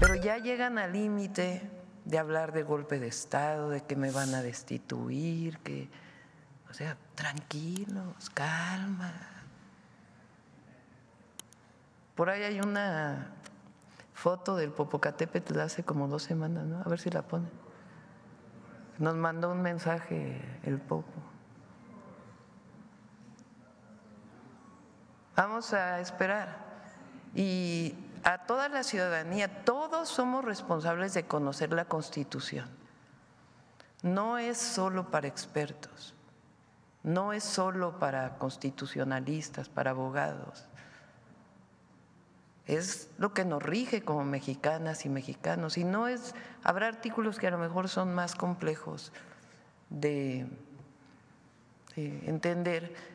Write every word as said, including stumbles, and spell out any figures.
Pero ya llegan al límite de hablar de golpe de Estado, de que me van a destituir, que, o sea, tranquilos, calma. Por ahí hay una foto del Popocatépetl hace como dos semanas, ¿no? A ver si la ponen. Nos mandó un mensaje el Popo. Vamos a esperar. Y a toda la ciudadanía, todos somos responsables de conocer la Constitución. No es solo para expertos, no es solo para constitucionalistas, para abogados. Es lo que nos rige como mexicanas y mexicanos. Y no es, habrá artículos que a lo mejor son más complejos de, de entender,